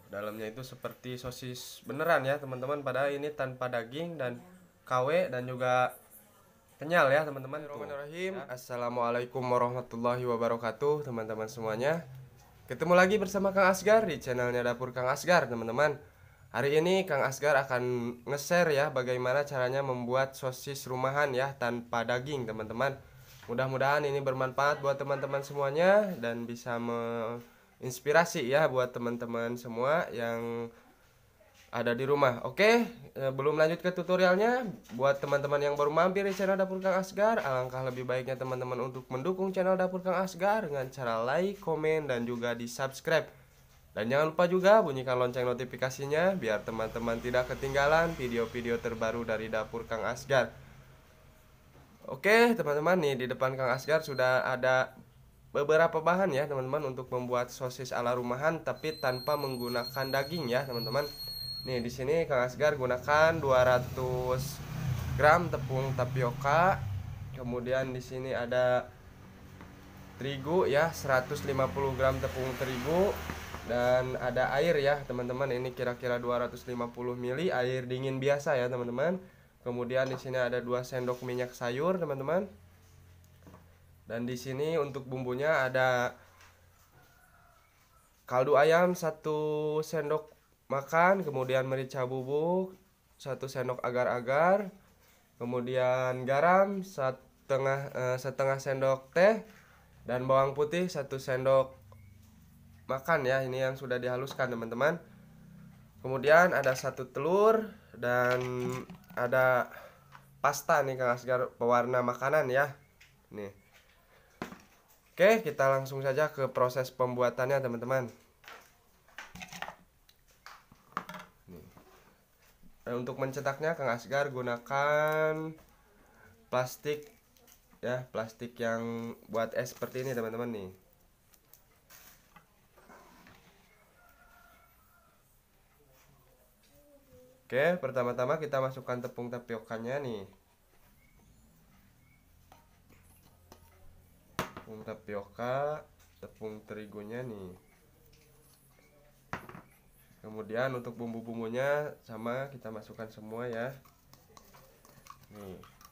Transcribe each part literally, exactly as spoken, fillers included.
dalamnya itu seperti sosis beneran ya teman-teman, padahal ini tanpa daging dan K W dan juga kenyal ya teman-teman. Bismillahirrahmanirrahim. Assalamualaikum warahmatullahi wabarakatuh teman-teman semuanya. Ketemu lagi bersama Kang Asgar di channelnya Dapur Kang Asgar teman-teman. Hari ini Kang Asgar akan nge-share ya bagaimana caranya membuat sosis rumahan ya tanpa daging teman-teman. Mudah-mudahan ini bermanfaat buat teman-teman semuanya dan bisa menginspirasi ya buat teman-teman semua yang ada di rumah. Oke, eh, belum lanjut ke tutorialnya. Buat teman-teman yang baru mampir di channel Dapur Kang Asgar, alangkah lebih baiknya teman-teman untuk mendukung channel Dapur Kang Asgar dengan cara like, komen, dan juga di subscribe. Dan jangan lupa juga bunyikan lonceng notifikasinya biar teman-teman tidak ketinggalan video-video terbaru dari Dapur Kang Asgar. Oke teman-teman, nih di depan Kang Asgar sudah ada beberapa bahan ya teman-teman untuk membuat sosis ala rumahan tapi tanpa menggunakan daging ya teman-teman. Nih di sini Kang Asgar gunakan dua ratus gram tepung tapioka. Kemudian di sini ada terigu ya, seratus lima puluh gram tepung terigu, dan ada air ya teman-teman. Ini kira-kira dua ratus lima puluh mililiter air dingin biasa ya teman-teman. Kemudian di sini ada dua sendok minyak sayur teman-teman. Dan di sini untuk bumbunya ada kaldu ayam satu sendok makan, kemudian merica bubuk satu sendok agar-agar, kemudian garam setengah eh, setengah sendok teh, dan bawang putih satu sendok makan ya. Ini yang sudah dihaluskan teman-teman. Kemudian ada satu telur dan ada pasta nih Kang Asgar pewarna makanan ya. Nih. Oke, kita langsung saja ke proses pembuatannya teman-teman. Dan untuk mencetaknya Kang Asgar gunakan plastik ya, plastik yang buat es seperti ini teman-teman nih. Oke, pertama-tama kita masukkan tepung tapiokanya nih. Tepung tapioka, tepung terigunya nih. Kemudian untuk bumbu-bumbunya sama kita masukkan semua ya. Nih.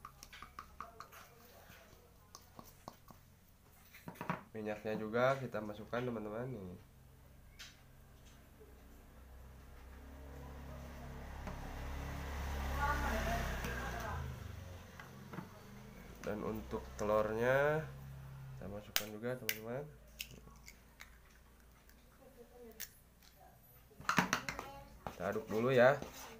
Minyaknya juga kita masukkan teman-teman nih. Dan untuk telurnya kita masukkan juga teman-teman. Kita aduk dulu ya.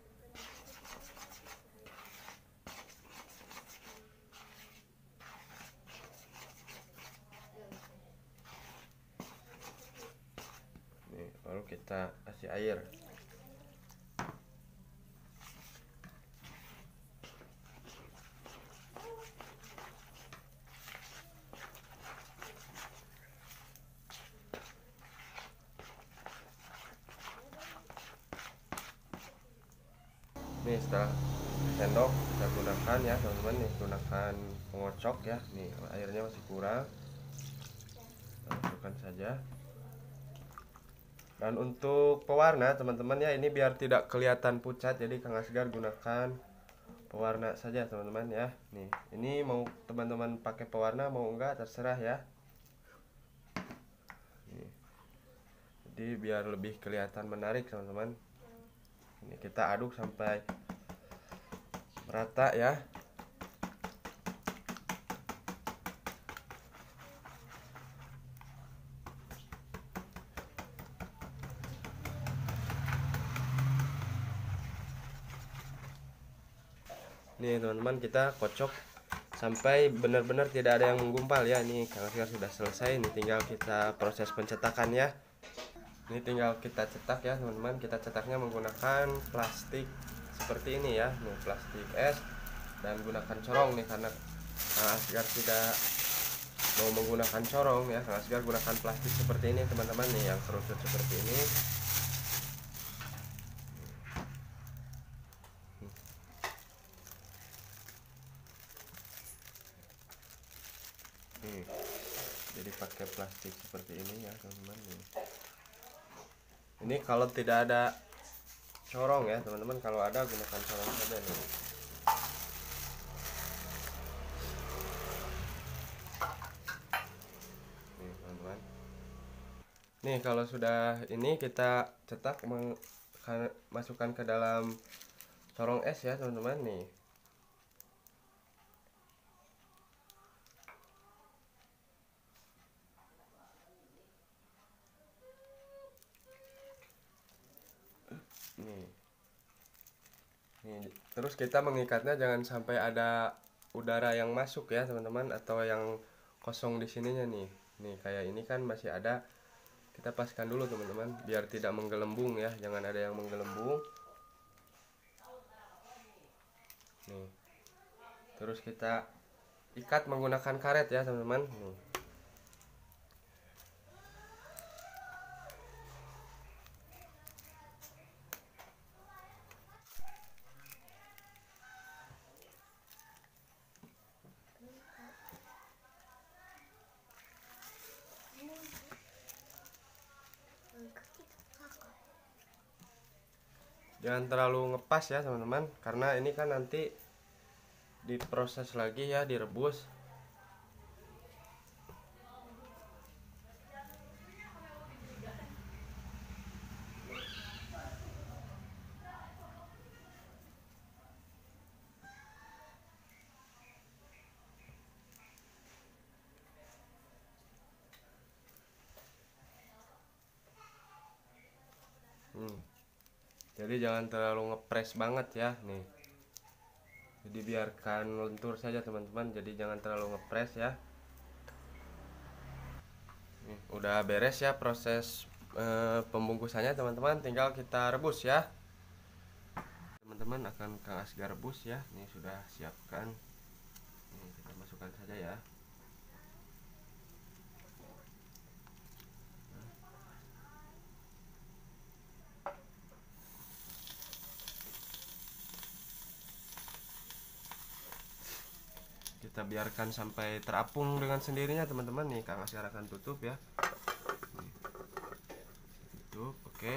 Nih, baru kita kasih air. Nih setelah sendok kita gunakan ya teman-teman, nih gunakan pengocok ya. Nih airnya masih kurang, kita masukkan saja. Dan untuk pewarna teman-teman ya, ini biar tidak kelihatan pucat jadi Kang Asgar gunakan pewarna saja teman-teman ya. Nih ini mau teman-teman pakai pewarna mau enggak terserah ya. Nih. Jadi biar lebih kelihatan menarik teman-teman. Ini kita aduk sampai merata ya. Nih teman-teman, kita kocok sampai benar-benar tidak ada yang menggumpal ya. Ini Kang Asgar sudah selesai. Ini tinggal kita proses pencetakan ya. Ini tinggal kita cetak ya teman-teman. Kita cetaknya menggunakan plastik seperti ini ya. Nih plastik es, dan gunakan corong nih karena Kang Asgar tidak mau menggunakan corong ya. Kang Asgar gunakan plastik seperti ini teman-teman nih, yang kerucut seperti ini. Nih, jadi pakai plastik seperti ini ya teman-teman nih. Ini kalau tidak ada corong ya teman-teman, kalau ada gunakan corong saja nih. Nih teman-teman. Nih kalau sudah ini kita cetak meng, masukkan ke dalam corong es ya teman-teman nih. Nih. Nih, terus kita mengikatnya jangan sampai ada udara yang masuk ya teman-teman, atau yang kosong di sininya nih. Nih kayak ini kan masih ada. Kita paskan dulu teman-teman biar tidak menggelembung ya, jangan ada yang menggelembung. Nih. Terus kita ikat menggunakan karet ya teman-teman. Nih. Jangan terlalu ngepas ya teman-teman, karena ini kan nanti diproses lagi ya, direbus. Hmm. Jadi jangan terlalu ngepres banget ya nih. Jadi biarkan lentur saja teman-teman. Jadi jangan terlalu ngepres ya. Nih, udah beres ya proses e, pembungkusannya teman-teman. Tinggal kita rebus ya. Teman-teman akan Kang Asgar rebus ya. Nih sudah siapkan. Nih, kita masukkan saja ya. Kita biarkan sampai terapung dengan sendirinya teman-teman. Nih Kang Asgar akan tutup ya. Nih. Tutup, oke.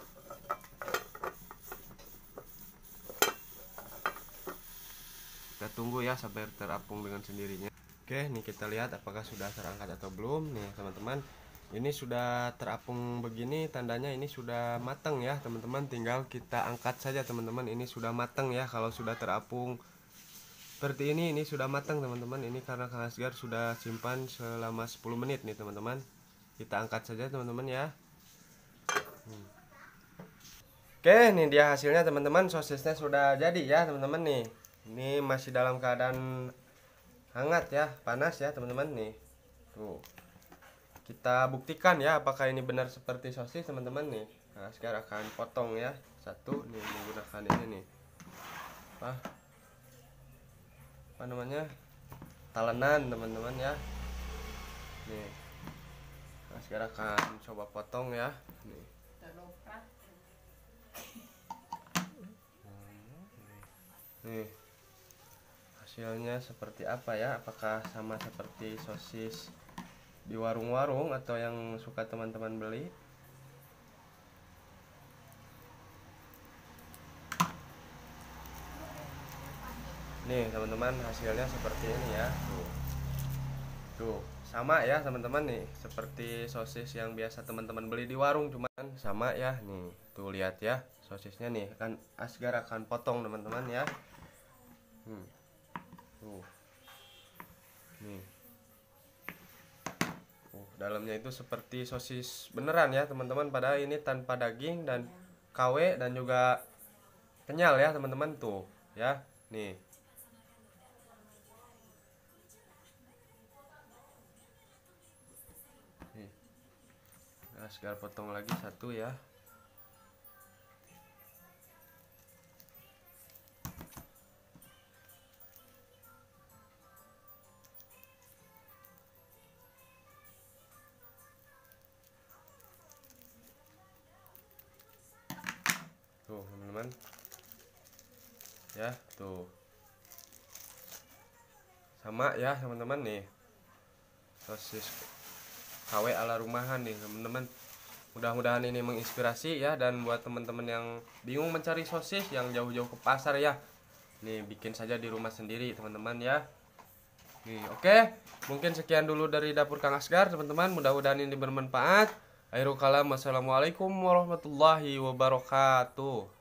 Kita tunggu ya sampai terapung dengan sendirinya. Oke, nih kita lihat apakah sudah terangkat atau belum. Nih teman-teman, ini sudah terapung begini, tandanya ini sudah matang ya teman-teman. Tinggal kita angkat saja teman-teman. Ini sudah matang ya. Kalau sudah terapung seperti ini, ini sudah matang teman-teman. Ini karena Kang Asgar sudah simpan selama sepuluh menit nih teman-teman. Kita angkat saja teman-teman ya. hmm. Oke, ini dia hasilnya teman-teman. Sosisnya sudah jadi ya teman-teman nih. Ini masih dalam keadaan hangat ya, panas ya teman-teman nih. Tuh. Kita buktikan ya apakah ini benar seperti sosis teman-teman nih. Nah, sekarang akan potong ya. Satu nih menggunakan ini nih. Apa? Apa namanya? Talenan teman-teman ya. Nih. Nah, sekarang akan coba potong ya. Nih. Nih. Hasilnya seperti apa ya? Apakah sama seperti sosis di warung-warung atau yang suka teman-teman beli? Nih teman-teman, hasilnya seperti ini ya. Tuh. Tuh, sama ya teman-teman nih, seperti sosis yang biasa teman-teman beli di warung, cuman sama ya. Nih, tuh lihat ya, sosisnya nih kan Asgar akan potong teman-teman ya. Hmm. Tuh. Nih. Uh, dalamnya itu seperti sosis beneran ya teman-teman, padahal ini tanpa daging dan K W dan juga kenyal ya teman-teman tuh ya. Nih. Nih. Asgar potong lagi satu ya. Tuh teman-teman ya, tuh sama ya teman-teman nih, sosis K W ala rumahan nih teman-teman. Mudah-mudahan ini menginspirasi ya, dan buat teman-teman yang bingung mencari sosis yang jauh-jauh ke pasar ya, nih bikin saja di rumah sendiri teman-teman ya. Nih, oke, mungkin sekian dulu dari dapur Kang Asgar teman-teman, mudah-mudahan ini bermanfaat. Akhirul kalam, wassalamualaikum warahmatullahi wabarakatuh.